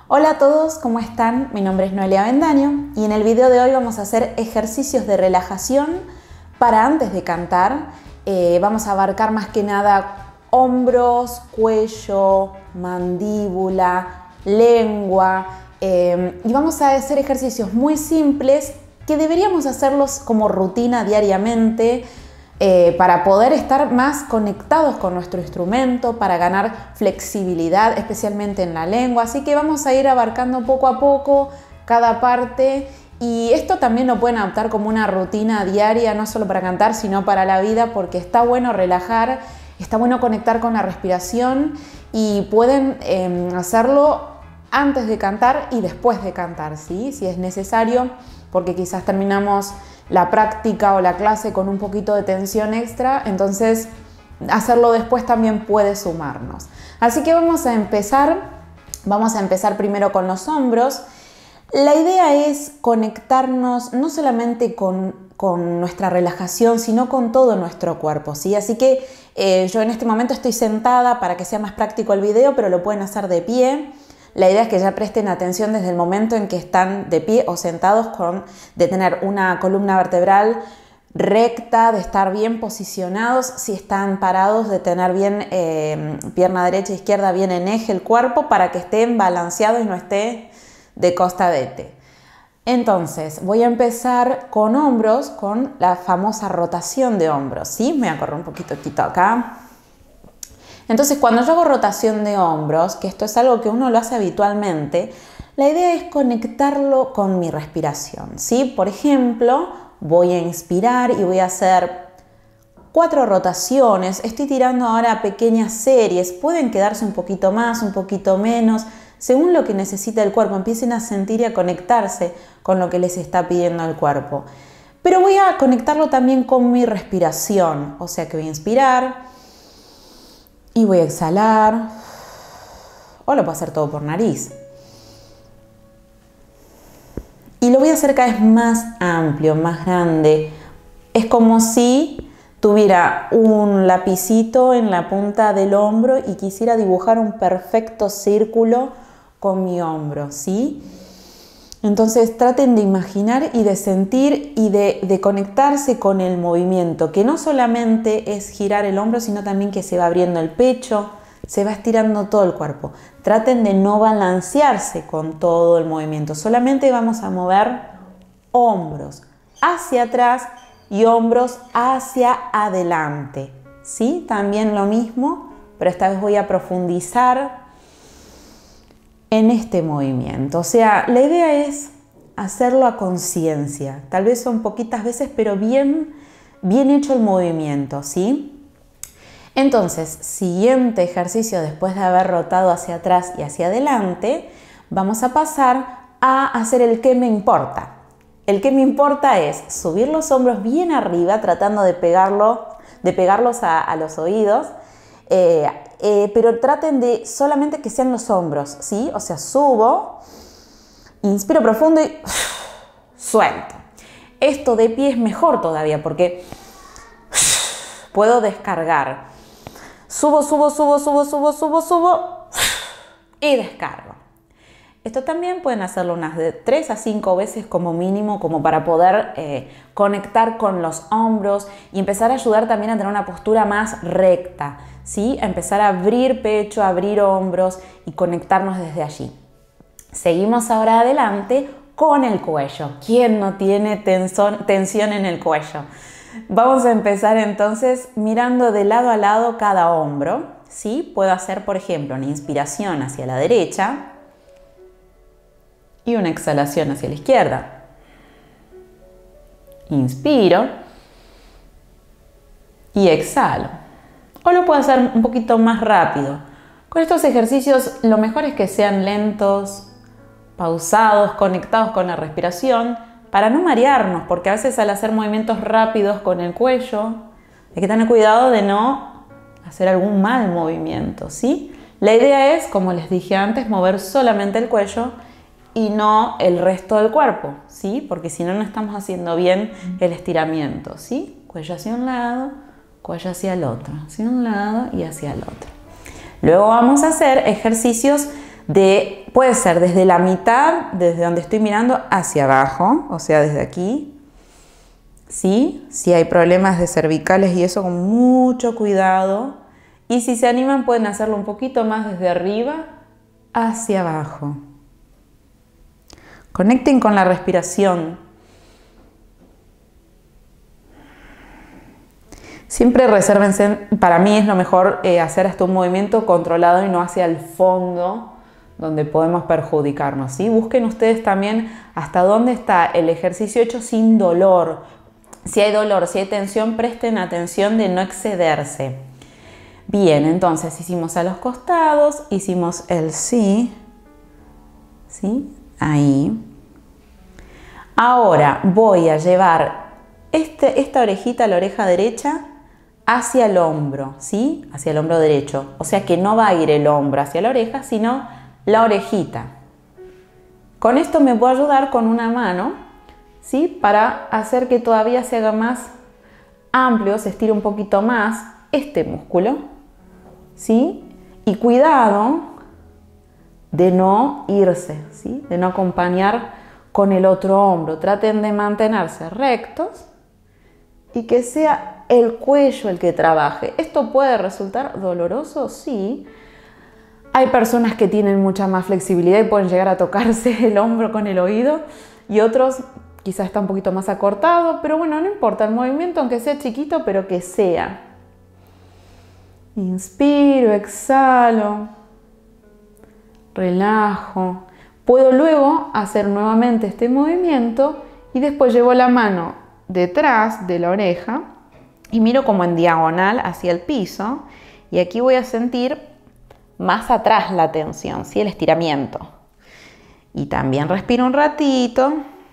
Hola a todos, ¿cómo están? Mi nombre es Noelia Avendaño y en el video de hoy vamos a hacer ejercicios de relajación para antes de cantar. Vamos a abarcar más que nada hombros, cuello, mandíbula, lengua y vamos a hacer ejercicios muy simples que deberíamos hacerlos como rutina diariamente para poder estar más conectados con nuestro instrumento, para ganar flexibilidad, especialmente en la lengua. Así que vamos a ir abarcando poco a poco cada parte y esto también lo pueden adoptar como una rutina diaria, no solo para cantar, sino para la vida, porque está bueno relajar, está bueno conectar con la respiración y pueden hacerlo antes de cantar y después de cantar, ¿sí? Si es necesario, porque quizás terminamos la práctica o la clase con un poquito de tensión extra, entonces hacerlo después también puede sumarnos. Así que vamos a empezar primero con los hombros. La idea es conectarnos no solamente con nuestra relajación, sino con todo nuestro cuerpo, ¿sí? Así que yo en este momento estoy sentada para que sea más práctico el video, pero lo pueden hacer de pie. La idea es que ya presten atención desde el momento en que están de pie o sentados, de tener una columna vertebral recta, de estar bien posicionados. Si están parados, de tener bien pierna derecha e izquierda bien en eje el cuerpo para que estén balanceados y no esté de costa de T. Entonces voy a empezar con hombros, con la famosa rotación de hombros, ¿sí? Me voy a correr un poquito acá. Entonces, cuando yo hago rotación de hombros, que esto es algo que uno lo hace habitualmente, la idea es conectarlo con mi respiración, ¿sí? Por ejemplo, voy a inspirar y voy a hacer 4 rotaciones. Estoy tirando ahora pequeñas series. Pueden quedarse un poquito más, un poquito menos, según lo que necesita el cuerpo. Empiecen a sentir y a conectarse con lo que les está pidiendo el cuerpo. Pero voy a conectarlo también con mi respiración. O sea que voy a inspirar y voy a exhalar, o lo puedo hacer todo por nariz. Y lo voy a hacer cada vez más amplio, más grande. Es como si tuviera un lapicito en la punta del hombro y quisiera dibujar un perfecto círculo con mi hombro, ¿sí? Entonces traten de imaginar y de sentir y de conectarse con el movimiento, que no solamente es girar el hombro, sino también que se va abriendo el pecho, se va estirando todo el cuerpo. Traten de no balancearse con todo el movimiento, solamente vamos a mover hombros hacia atrás y hombros hacia adelante, ¿sí? También lo mismo, pero esta vez voy a profundizar en este movimiento. O sea, la idea es hacerlo a conciencia. Tal vez son poquitas veces, pero bien hecho el movimiento, ¿sí? Entonces, siguiente ejercicio después de haber rotado hacia atrás y hacia adelante, vamos a pasar a hacer el que me importa. El que me importa es subir los hombros bien arriba, tratando de pegarlos a los oídos, pero traten de solamente que sean los hombros, ¿sí? O sea, subo, inspiro profundo y suelto. Esto de pie es mejor todavía porque puedo descargar. Subo y descargo. Esto también pueden hacerlo unas de 3 a 5 veces como mínimo, como para poder conectar con los hombros y empezar a ayudar también a tener una postura más recta, ¿sí? A empezar a abrir pecho, a abrir hombros y conectarnos desde allí. Seguimos ahora adelante con el cuello. ¿Quién no tiene tensión en el cuello? Vamos a empezar entonces mirando de lado a lado cada hombro, ¿sí? Puedo hacer, por ejemplo, una inspiración hacia la derecha y una exhalación hacia la izquierda. Inspiro y exhalo. O lo puedo hacer un poquito más rápido. Con estos ejercicios lo mejor es que sean lentos, pausados, conectados con la respiración, para no marearnos, porque a veces al hacer movimientos rápidos con el cuello hay que tener cuidado de no hacer algún mal movimiento, ¿sí? La idea es, como les dije antes, mover solamente el cuello y no el resto del cuerpo, ¿sí? Porque si no, no estamos haciendo bien el estiramiento, ¿sí? Cuello hacia un lado, cuello hacia el otro, hacia un lado y hacia el otro. Luego vamos a hacer ejercicios Puede ser desde la mitad, desde donde estoy mirando, hacia abajo, o sea, desde aquí. ¿Sí? Si hay problemas de cervicales y eso, con mucho cuidado. Y si se animan, pueden hacerlo un poquito más desde arriba hacia abajo. Conecten con la respiración. Siempre resérvense, para mí es lo mejor hacer hasta un movimiento controlado y no hacia el fondo, donde podemos perjudicarnos, ¿sí? Busquen ustedes también hasta dónde está el ejercicio hecho sin dolor. Si hay dolor, si hay tensión, presten atención de no excederse. Bien, entonces hicimos a los costados, hicimos el sí, ¿sí? Ahí. Ahora voy a llevar esta orejita, la oreja derecha, hacia el hombro, ¿sí? Hacia el hombro derecho. O sea que no va a ir el hombro hacia la oreja, sino la orejita. Con esto me puedo ayudar con una mano, ¿sí? Para hacer que todavía se haga más amplio, se estire un poquito más este músculo, ¿sí? Y cuidado de no irse, ¿sí? De no acompañar con el otro hombro. Traten de mantenerse rectos y que sea el cuello el que trabaje. ¿Esto puede resultar doloroso? Sí. Hay personas que tienen mucha más flexibilidad y pueden llegar a tocarse el hombro con el oído y otros quizás está un poquito más acortado, pero bueno, no importa el movimiento, aunque sea chiquito, pero que sea. Inspiro, exhalo, relajo. Puedo luego hacer nuevamente este movimiento y después llevo la mano detrás de la oreja y miro como en diagonal hacia el piso y aquí voy a sentir más atrás la tensión, ¿sí? El estiramiento. Y también respiro un ratito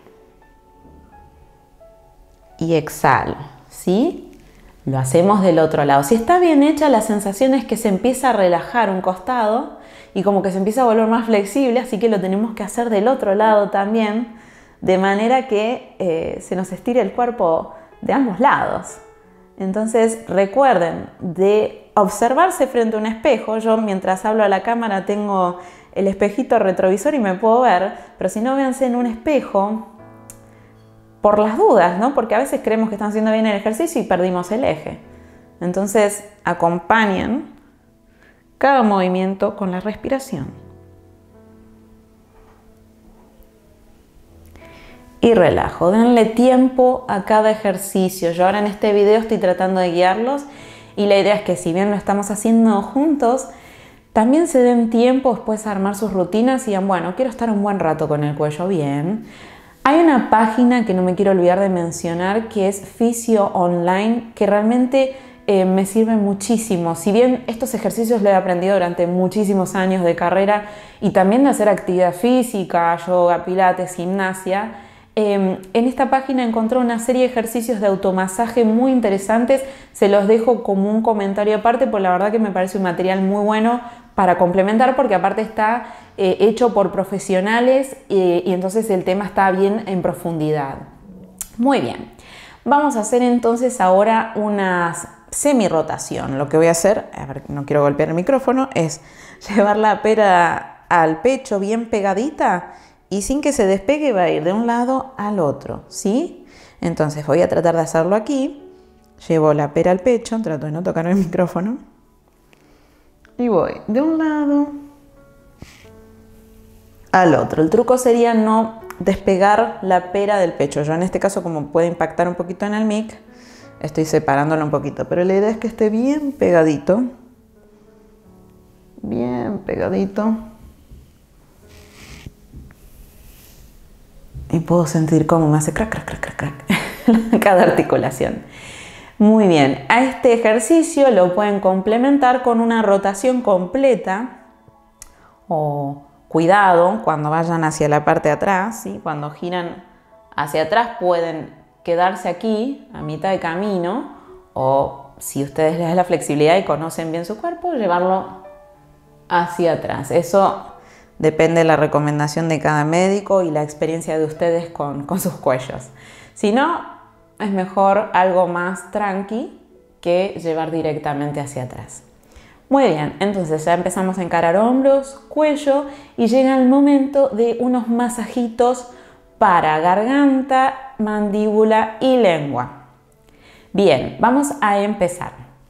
y exhalo, ¿sí? Lo hacemos del otro lado. Si está bien hecha, la sensación es que se empieza a relajar un costado y como que se empieza a volver más flexible, así que lo tenemos que hacer del otro lado también, de manera que se nos estire el cuerpo de ambos lados. Entonces recuerden de observarse frente a un espejo. Yo mientras hablo a la cámara tengo el espejito retrovisor y me puedo ver, pero si no, véanse en un espejo por las dudas, ¿no? Porque a veces creemos que están haciendo bien el ejercicio y perdimos el eje. Entonces acompañen cada movimiento con la respiración. Y relajo, denle tiempo a cada ejercicio. Yo ahora en este video estoy tratando de guiarlos y la idea es que si bien lo estamos haciendo juntos, también se den tiempo después a armar sus rutinas y digan, bueno, quiero estar un buen rato con el cuello bien. Hay una página que no me quiero olvidar de mencionar que es Fisio Online, que realmente me sirve muchísimo. Si bien estos ejercicios los he aprendido durante muchísimos años de carrera y también de hacer actividad física, yoga, pilates, gimnasia, en esta página encontré una serie de ejercicios de automasaje muy interesantes. Se los dejo como un comentario aparte, porque la verdad que me parece un material muy bueno para complementar, porque aparte está hecho por profesionales y entonces el tema está bien en profundidad. Muy bien, vamos a hacer entonces ahora una semi-rotación. Lo que voy a hacer, a ver, no quiero golpear el micrófono, es llevar la pera al pecho bien pegadita y sin que se despegue va a ir de un lado al otro, ¿sí? Entonces voy a tratar de hacerlo aquí. Llevo la pera al pecho, trato de no tocar el micrófono. Y voy de un lado al otro. El truco sería no despegar la pera del pecho. Yo en este caso, como puede impactar un poquito en el mic, estoy separándolo un poquito. Pero la idea es que esté bien pegadito. Bien pegadito. Y puedo sentir cómo me hace crack, crack, crack, crack, crack cada articulación. Muy bien, a este ejercicio lo pueden complementar con una rotación completa o cuidado cuando vayan hacia la parte de atrás, ¿sí? Cuando giran hacia atrás pueden quedarse aquí a mitad de camino o si ustedes les da la flexibilidad y conocen bien su cuerpo, llevarlo hacia atrás. Eso depende de la recomendación de cada médico y la experiencia de ustedes con sus cuellos. Si no, es mejor algo más tranqui que llevar directamente hacia atrás. Muy bien, entonces ya empezamos a encarar hombros, cuello y llega el momento de unos masajitos para garganta, mandíbula y lengua. Bien, vamos a empezar.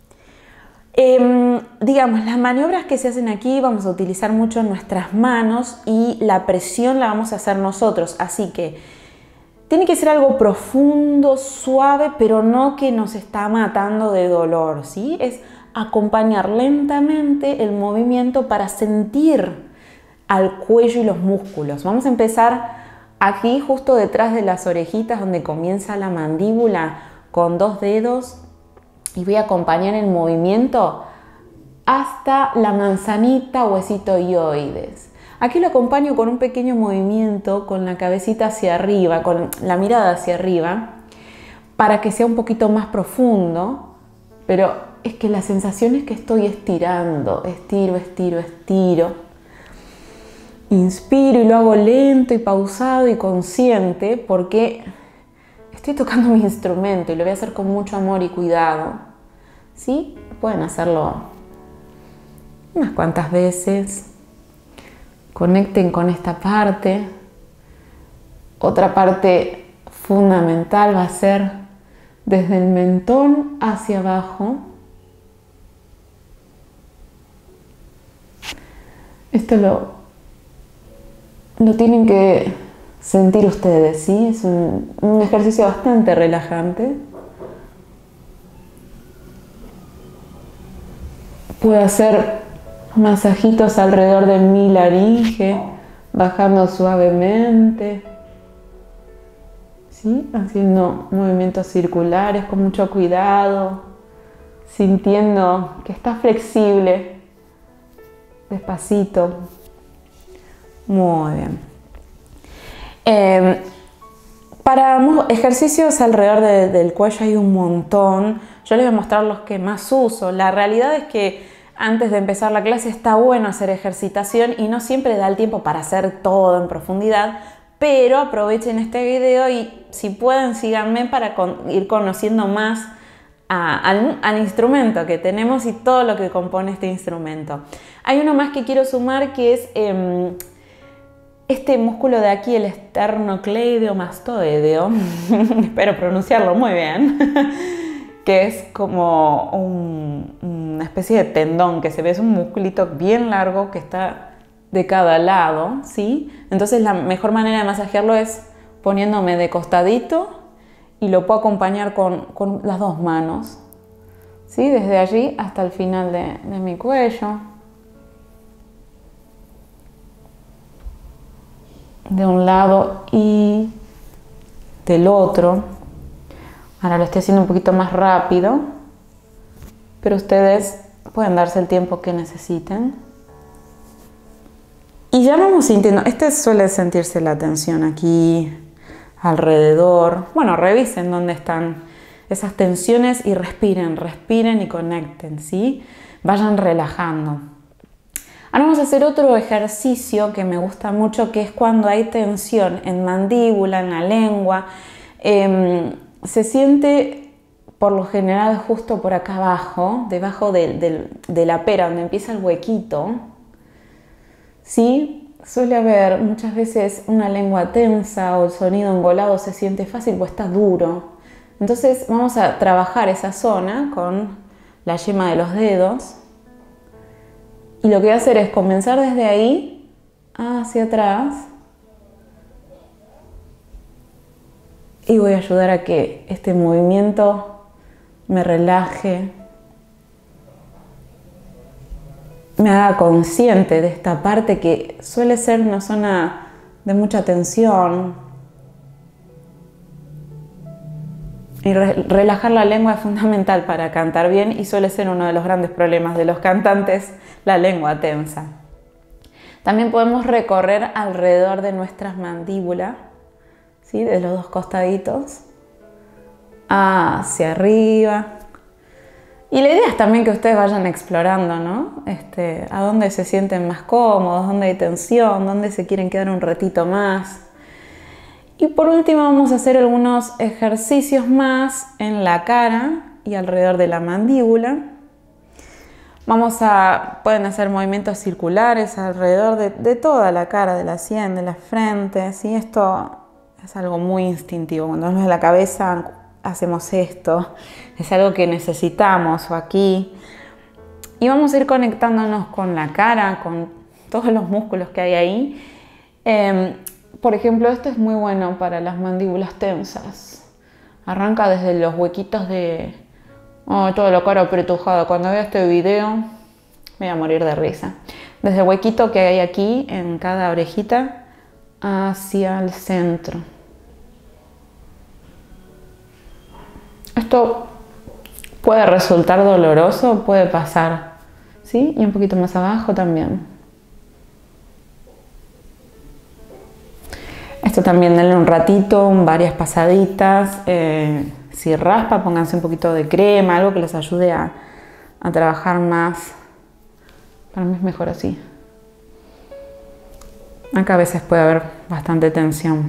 Digamos, las maniobras que se hacen aquí vamos a utilizar mucho nuestras manos y la presión la vamos a hacer nosotros, así que tiene que ser algo profundo, suave, pero no que nos está matando de dolor, ¿sí? Es acompañar lentamente el movimiento para sentir al cuello y los músculos. Vamos a empezar aquí justo detrás de las orejitas donde comienza la mandíbula con 2 dedos y voy a acompañar el movimiento hasta la manzanita, huesito hioides. Aquí lo acompaño con un pequeño movimiento con la cabecita hacia arriba, con la mirada hacia arriba, para que sea un poquito más profundo, pero es que la sensación es que estoy estirando, estiro, estiro, estiro. Inspiro y lo hago lento y pausado y consciente porque estoy tocando mi instrumento y lo voy a hacer con mucho amor y cuidado. ¿Sí? Pueden hacerlo unas cuantas veces. Conecten con esta parte. Otra parte fundamental va a ser desde el mentón hacia abajo. Esto lo tienen que sentir ustedes, ¿sí? Es un ejercicio bastante relajante. Puedo hacer masajitos alrededor de mi laringe, bajando suavemente, ¿sí? Haciendo movimientos circulares con mucho cuidado, sintiendo que está flexible, despacito. Muy bien. Para ejercicios alrededor del cuello hay un montón. Yo les voy a mostrar los que más uso. La realidad es que antes de empezar la clase está bueno hacer ejercitación y no siempre da el tiempo para hacer todo en profundidad, pero aprovechen este video y si pueden síganme para ir conociendo más al instrumento que tenemos y todo lo que compone este instrumento. Hay uno más que quiero sumar que es este músculo de aquí, el esternocleidomastoideo, espero pronunciarlo muy bien, que es como una especie de tendón que se ve, es un musculito bien largo que está de cada lado, ¿sí? Entonces la mejor manera de masajearlo es poniéndome de costadito y lo puedo acompañar con las 2 manos, ¿sí? Desde allí hasta el final de mi cuello. De un lado y del otro. Ahora lo estoy haciendo un poquito más rápido, pero ustedes pueden darse el tiempo que necesiten. Y ya vamos sintiendo, suele sentirse la tensión aquí alrededor. Bueno, revisen dónde están esas tensiones y respiren, respiren y conecten, ¿sí? Vayan relajando. Ahora vamos a hacer otro ejercicio que me gusta mucho, que es cuando hay tensión en mandíbula, en la lengua. Se siente por lo general justo por acá abajo, debajo de la pera, donde empieza el huequito. ¿Sí? Suele haber muchas veces una lengua tensa o el sonido engolado se siente fácil o está duro. Entonces vamos a trabajar esa zona con la yema de los dedos. Y lo que voy a hacer es comenzar desde ahí hacia atrás y voy a ayudar a que este movimiento me relaje, me haga consciente de esta parte que suele ser una zona de mucha tensión. Y relajar la lengua es fundamental para cantar bien y suele ser uno de los grandes problemas de los cantantes, la lengua tensa. También podemos recorrer alrededor de nuestras mandíbulas, ¿sí? De los 2 costaditos, hacia arriba. Y la idea es también que ustedes vayan explorando, ¿no? A dónde se sienten más cómodos, dónde hay tensión, dónde se quieren quedar un ratito más. Y por último vamos a hacer algunos ejercicios más en la cara y alrededor de la mandíbula Pueden hacer movimientos circulares alrededor de toda la cara, de la sien, de la frente, ¿sí? Esto es algo muy instintivo. Cuando nos duele la cabeza, hacemos esto. Es algo que necesitamos, o aquí. Y vamos a ir conectándonos con la cara, con todos los músculos que hay ahí. Por ejemplo, esto es muy bueno para las mandíbulas tensas. Arranca desde los huequitos de toda la cara apretujada. Cuando vea este video me voy a morir de risa. Desde el huequito que hay aquí en cada orejita hacia el centro. Esto puede resultar doloroso, puede pasar, ¿sí? Y un poquito más abajo también. Esto también denle un ratito, varias pasaditas. Si raspa, pónganse un poquito de crema, algo que les ayude a trabajar más. Para mí es mejor así. Acá a veces puede haber bastante tensión.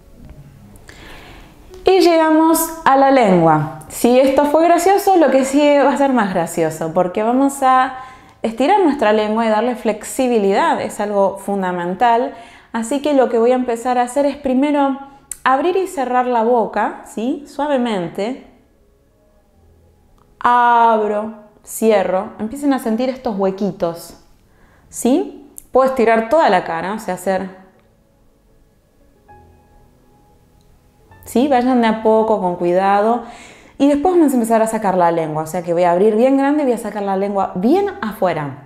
Y llegamos a la lengua. Si esto fue gracioso, lo que sigue va a ser más gracioso, porque vamos a estirar nuestra lengua y darle flexibilidad. Es algo fundamental. Así que lo que voy a empezar a hacer es primero abrir y cerrar la boca, ¿sí? Suavemente. Abro, cierro. Empiecen a sentir estos huequitos, ¿sí? Puedo estirar toda la cara, o sea, hacer... ¿sí? Vayan de a poco, con cuidado. Y después vamos a empezar a sacar la lengua, o sea que voy a abrir bien grande y voy a sacar la lengua bien afuera.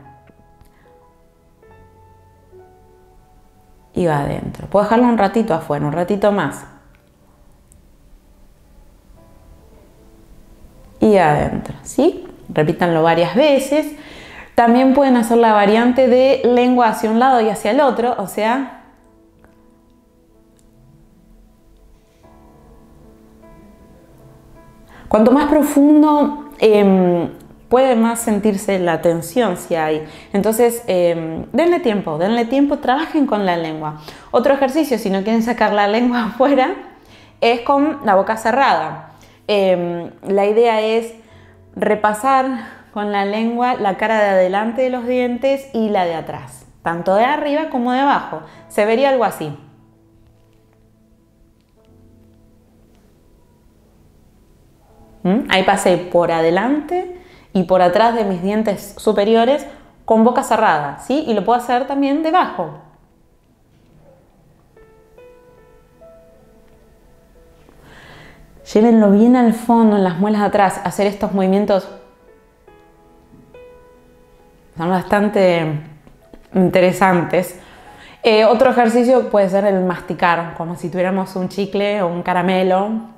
Y va adentro. Puedo dejarlo un ratito afuera, un ratito más. Y adentro, ¿sí? Repítanlo varias veces. También pueden hacer la variante de lengua hacia un lado y hacia el otro, o sea... cuanto más profundo, puede más sentirse la tensión si hay. Entonces, denle tiempo, trabajen con la lengua. Otro ejercicio, si no quieren sacar la lengua afuera, es con la boca cerrada. La idea es repasar con la lengua la cara de adelante de los dientes y la de atrás, tanto de arriba como de abajo. Se vería algo así. Ahí pasé por adelante y por atrás de mis dientes superiores con boca cerrada, ¿sí? Y lo puedo hacer también debajo. Llévenlo bien al fondo, en las muelas de atrás. Hacer estos movimientos son bastante interesantes. Otro ejercicio puede ser el masticar, como si tuviéramos un chicle o un caramelo.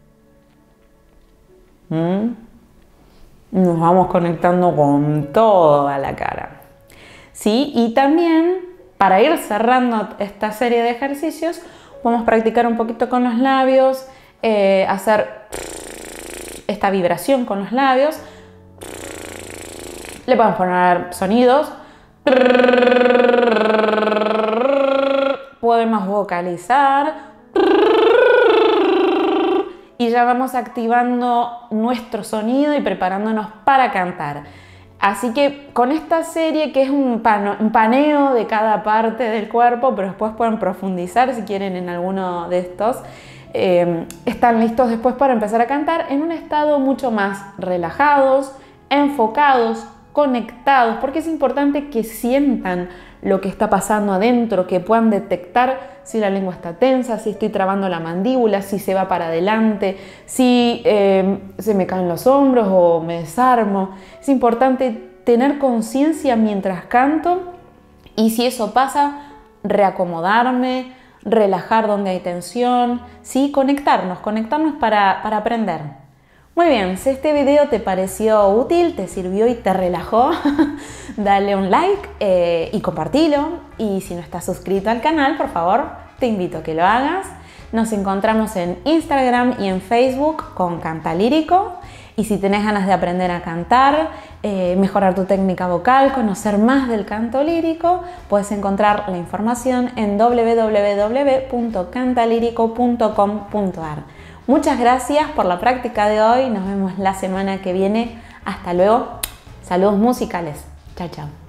Nos vamos conectando con toda la cara, ¿sí? Y también, para ir cerrando esta serie de ejercicios, podemos practicar un poquito con los labios, hacer esta vibración con los labios. Le podemos poner sonidos. Podemos vocalizar. Y ya vamos activando nuestro sonido y preparándonos para cantar. Así que con esta serie, que es un paneo de cada parte del cuerpo, pero después pueden profundizar si quieren en alguno de estos, están listos después para empezar a cantar en un estado mucho más relajados, enfocados, conectados, porque es importante que sientan lo que está pasando adentro, que puedan detectar si la lengua está tensa, si estoy trabando la mandíbula, si se va para adelante, si se me caen los hombros o me desarmo. Es importante tener conciencia mientras canto y si eso pasa, reacomodarme, relajar donde hay tensión, ¿sí? Conectarnos para aprender. Muy bien, si este video te pareció útil, te sirvió y te relajó, dale un like y compartilo. Y si no estás suscrito al canal, por favor, te invito a que lo hagas. Nos encontramos en Instagram y en Facebook con Canta Lírico. Y si tenés ganas de aprender a cantar, mejorar tu técnica vocal, conocer más del canto lírico, puedes encontrar la información en www.cantalírico.com.ar. Muchas gracias por la práctica de hoy. Nos vemos la semana que viene. Hasta luego. Saludos musicales. Chao, chao.